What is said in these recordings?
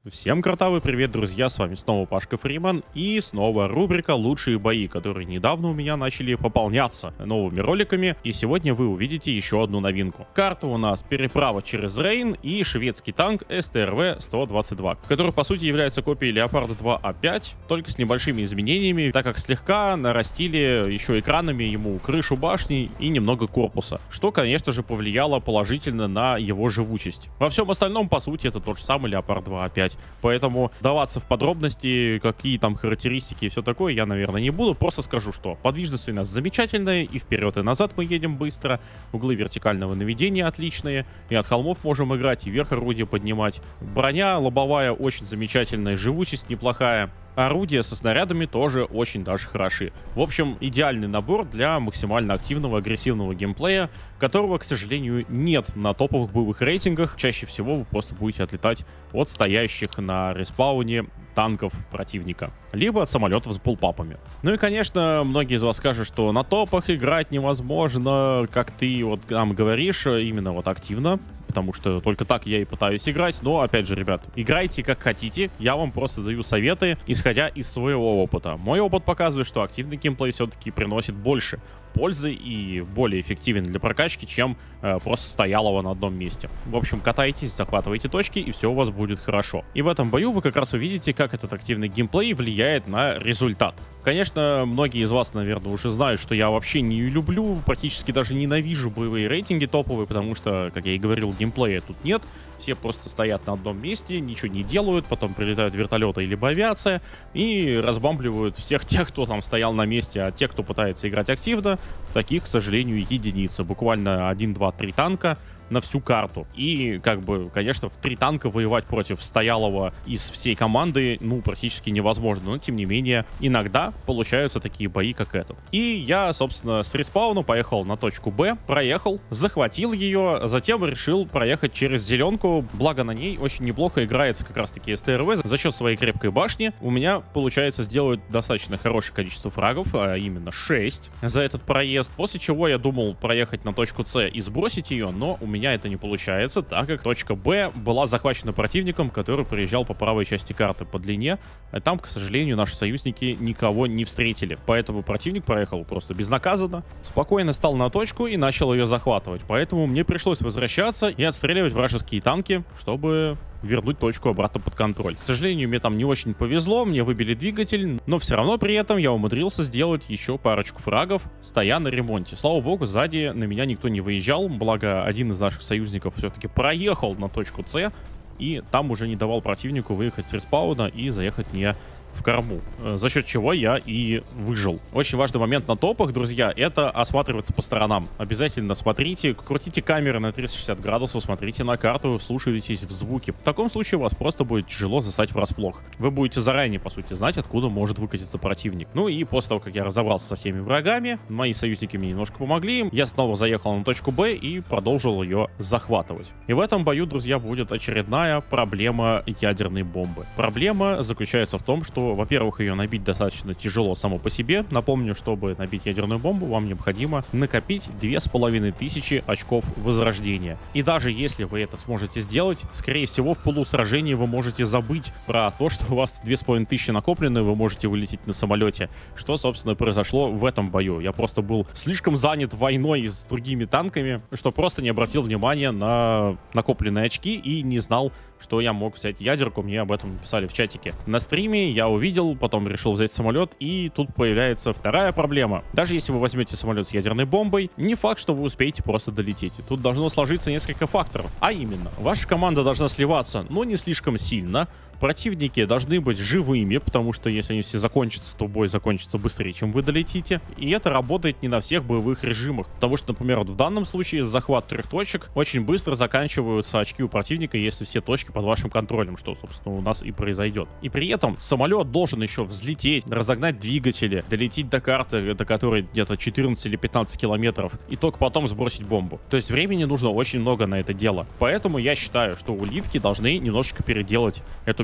Всем кротавый привет, друзья, с вами снова Пашка Фриман и снова рубрика «Лучшие бои», которые недавно у меня начали пополняться новыми роликами, и сегодня вы увидите еще одну новинку. Карта у нас переправа через Рейн и шведский танк СТРВ-122, который по сути является копией Леопарда 2А5, только с небольшими изменениями, так как слегка нарастили еще экранами ему крышу башни и немного корпуса, что, конечно же, повлияло положительно на его живучесть. Во всем остальном, по сути, это тот же самый Леопард 2А5. Поэтому даваться в подробности, какие там характеристики и все такое, я, наверное, не буду. Просто скажу, что подвижность у нас замечательная, и вперед, и назад мы едем быстро. Углы вертикального наведения отличные, и от холмов можем играть, и вверх орудие поднимать. Броня лобовая очень замечательная, живучесть неплохая. Орудия со снарядами тоже очень даже хороши. В общем, идеальный набор для максимально активного, агрессивного геймплея, которого, к сожалению, нет на топовых боевых рейтингах. Чаще всего вы просто будете отлетать от стоящих на респауне танков противника, либо от самолетов с булпапами. Ну и, конечно, многие из вас скажут, что на топах играть невозможно, как ты вот нам говоришь, именно вот активно. Потому что только так я и пытаюсь играть. Но, опять же, ребят, играйте как хотите. Я вам просто даю советы, исходя из своего опыта. Мой опыт показывает, что активный геймплей все-таки приносит больше пользы и более эффективен для прокачки, чем просто стоялого на одном месте. В общем, катайтесь, захватывайте точки, и все у вас будет хорошо. И в этом бою вы как раз увидите, как этот активный геймплей влияет на результат. Конечно, многие из вас, наверное, уже знают, что я вообще не люблю, практически даже ненавижу боевые рейтинги топовые, потому что, как я и говорил, геймплея тут нет. Все просто стоят на одном месте, ничего не делают, потом прилетают вертолеты или авиация и разбамбливают всех тех, кто там стоял на месте, а те, кто пытается играть активно, таких, к сожалению, единицы. Буквально 1, 2, 3 танка на всю карту. И, как бы, конечно, в 3 танка воевать против стоялого из всей команды, ну, практически невозможно. Но, тем не менее, иногда получаются такие бои, как этот. И я, собственно, с респауна поехал на точку Б, проехал, захватил ее, затем решил проехать через зеленку. Благо, на ней очень неплохо играется как раз-таки СТРВ. За счет своей крепкой башни у меня получается сделать достаточно хорошее количество фрагов, а именно 6 за этот проезд. После чего я думал проехать на точку С и сбросить ее, но у меня это не получается, так как точка Б была захвачена противником, который приезжал по правой части карты по длине, а там, к сожалению, наши союзники никого не встретили. Поэтому противник проехал просто безнаказанно, спокойно стал на точку и начал ее захватывать. Поэтому мне пришлось возвращаться и отстреливать вражеские танки, чтобы вернуть точку обратно под контроль. К сожалению, мне там не очень повезло, мне выбили двигатель, но все равно при этом я умудрился сделать еще парочку фрагов, стоя на ремонте. Слава богу, сзади на меня никто не выезжал, благо один из наших союзников все-таки проехал на точку С, и там уже не давал противнику выехать с респауна и заехать мне в корму, за счет чего я и выжил. Очень важный момент на топах, друзья, это осматриваться по сторонам. Обязательно смотрите, крутите камеры на 360 градусов, смотрите на карту, слушайтесь в звуки. В таком случае вас просто будет тяжело застать врасплох. Вы будете заранее, по сути, знать, откуда может выкатиться противник. Ну и после того, как я разобрался со всеми врагами, мои союзники мне немножко помогли, я снова заехал на точку Б и продолжил ее захватывать. И в этом бою, друзья, будет очередная проблема ядерной бомбы. Проблема заключается в том, что, во-первых, ее набить достаточно тяжело само по себе. Напомню, чтобы набить ядерную бомбу, вам необходимо накопить 2500 очков возрождения. И даже если вы это сможете сделать, скорее всего, в полусражении вы можете забыть про то, что у вас 2500 накоплены, вы можете вылететь на самолете. Что, собственно, произошло в этом бою. Я просто был слишком занят войной с другими танками, что просто не обратил внимания на накопленные очки и не знал, что я мог взять ядерку. Мне об этом написали в чатике. На стриме я увидел, потом решил взять самолет, и тут появляется вторая проблема. Даже если вы возьмете самолет с ядерной бомбой, не факт, что вы успеете просто долететь. Тут должно сложиться несколько факторов. А именно, ваша команда должна сливаться, но не слишком сильно. Противники должны быть живыми, потому что если они все закончатся, то бой закончится быстрее, чем вы долетите. И это работает не на всех боевых режимах. Потому что, например, вот в данном случае захват 3 точек очень быстро заканчиваются очки у противника, если все точки под вашим контролем, что, собственно, у нас и произойдет. И при этом самолет должен еще взлететь, разогнать двигатели, долететь до карты, до которой где-то 14 или 15 километров, и только потом сбросить бомбу. То есть времени нужно очень много на это дело. Поэтому я считаю, что улитки должны немножечко переделать эту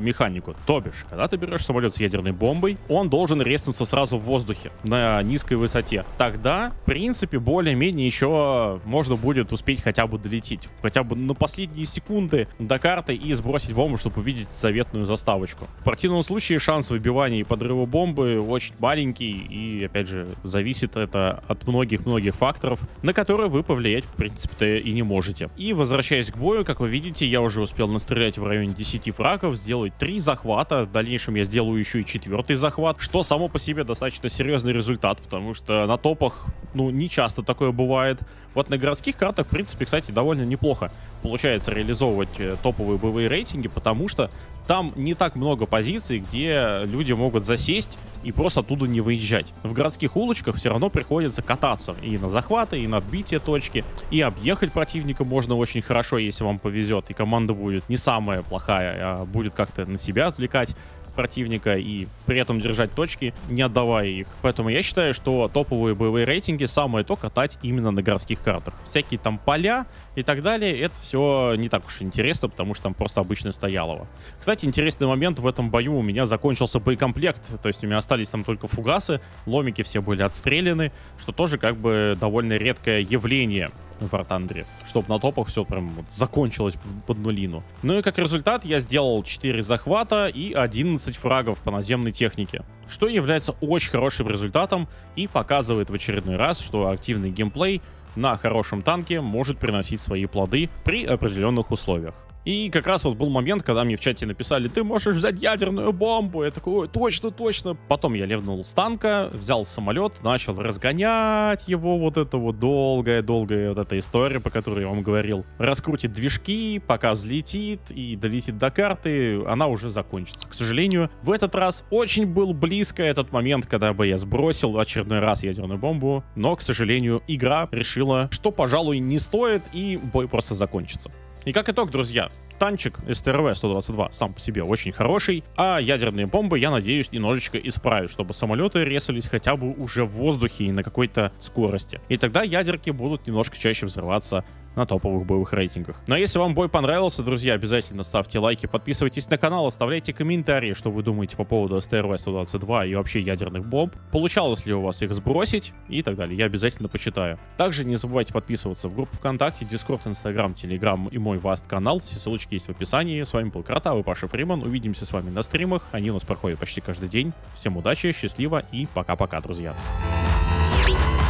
механику. То бишь, когда ты берешь самолет с ядерной бомбой, он должен резнуться сразу в воздухе на низкой высоте. Тогда, в принципе, более-менее еще можно будет успеть хотя бы долететь. Хотя бы на последние секунды до карты и сбросить бомбу, чтобы увидеть заветную заставочку. В противном случае шанс выбивания и подрыва бомбы очень маленький. И, опять же, зависит это от многих-многих факторов, на которые вы повлиять, в принципе-то, и не можете. И, возвращаясь к бою, как вы видите, я уже успел настрелять в районе 10 фрагов, сделать 3 захвата. В дальнейшем я сделаю еще и 4-й захват, что само по себе достаточно серьезный результат, потому что на топах, ну, не часто такое бывает. Вот на городских картах, в принципе, кстати, довольно неплохо получается реализовывать топовые боевые рейтинги, потому что там не так много позиций, где люди могут засесть и просто оттуда не выезжать. В городских улочках все равно приходится кататься и на захваты, и на отбитие точки, и объехать противника можно очень хорошо, если вам повезет, и команда будет не самая плохая, а будет как-то на себя отвлекать противника и при этом держать точки, не отдавая их. Поэтому я считаю, что топовые боевые рейтинги самое то катать именно на городских картах. Всякие там поля и так далее, это все не так уж интересно, потому что там просто обычное стоялово. Кстати, интересный момент: в этом бою у меня закончился боекомплект, то есть у меня остались там только фугасы, ломики все были отстреляны, что тоже как бы довольно редкое явление в War Thunder, чтобы на топах все прям вот закончилось под нулину. Ну и как результат я сделал 4 захвата и 11 фрагов по наземной технике, что является очень хорошим результатом и показывает в очередной раз, что активный геймплей на хорошем танке может приносить свои плоды при определенных условиях. И как раз вот был момент, когда мне в чате написали: ты можешь взять ядерную бомбу. Я такой: ой, точно, точно. Потом я левнул с танка, взял самолет, начал разгонять его. Вот это вот долгая вот эта история, по которой я вам говорил. Раскрутит движки, пока взлетит и долетит до карты, она уже закончится. К сожалению, в этот раз очень был близко этот момент, когда бы я сбросил в очередной раз ядерную бомбу. Но, к сожалению, игра решила, что, пожалуй, не стоит, и бой просто закончится. И как итог, друзья, танчик СТРВ-122 сам по себе очень хороший, а ядерные бомбы, я надеюсь, немножечко исправят, чтобы самолеты резались хотя бы уже в воздухе и на какой-то скорости. И тогда ядерки будут немножко чаще взрываться на топовых боевых рейтингах. Но если вам бой понравился, друзья, обязательно ставьте лайки, подписывайтесь на канал, оставляйте комментарии, что вы думаете по поводу СТРВ-122 и вообще ядерных бомб. Получалось ли у вас их сбросить и так далее. Я обязательно почитаю. Также не забывайте подписываться в группу ВКонтакте, Дискорд, Инстаграм, Телеграм и мой Vast канал. Все ссылочки есть в описании. С вами был Кратавый Паша Фриман. Увидимся с вами на стримах. Они у нас проходят почти каждый день. Всем удачи, счастливо и пока-пока, друзья.